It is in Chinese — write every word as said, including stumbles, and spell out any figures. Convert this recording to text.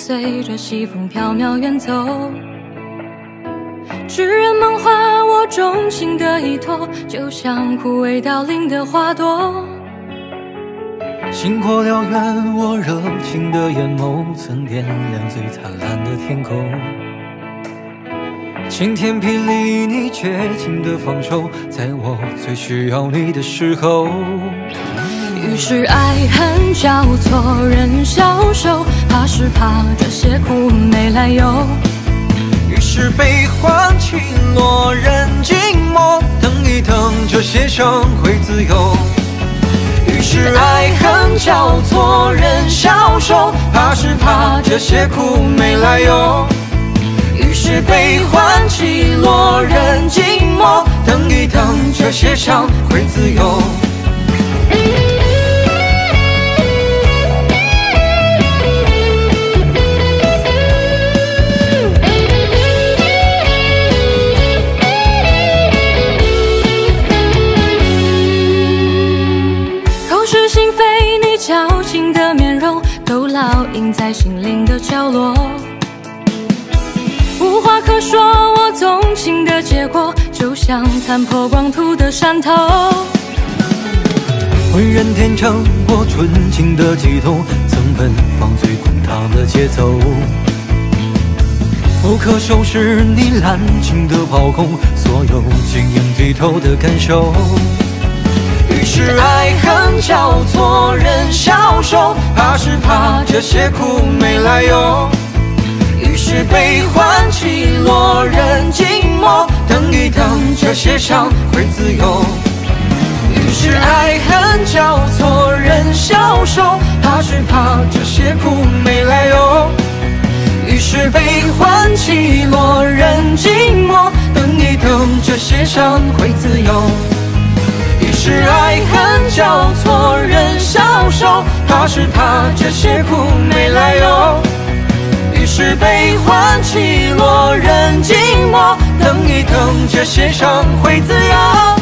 随着西风飘渺远走。纸人梦话我钟情的依托，就像枯萎凋零的花朵。 星火燎原，我热情的眼眸曾点亮最灿烂的天空。晴天霹雳，你绝情的放手，在我最需要你的时候。 于是爱恨交错，人消瘦，怕是怕这些苦没来由。 于是悲欢起落，人静默，等一等，这些伤会自由。于是爱恨交错，人消瘦，怕是怕这些苦没来由。于是悲欢起落，人静默，等一等，这些伤会自由。 口是心非，你矫情的面容都烙印在心灵的角落。无话可说，我纵情的结果就像残破光秃的山头。 浑然天成，我纯情的悸动，曾奔放最滚烫的节奏。不可收拾你滥情的炮轰，所有晶莹剔透的感受。于是爱恨交错，人消瘦，怕是怕这些苦没来由。于是悲欢起落，人静默，等一等，这些伤会自由。于是爱恨交错，人消瘦，怕是怕这些苦没来由。于是悲欢起落，人静默，等一等，这些伤会自由。于是爱恨交错，人消瘦，怕是怕这些苦没来由。于是悲欢起落，人静默，等一等，这些伤会自由。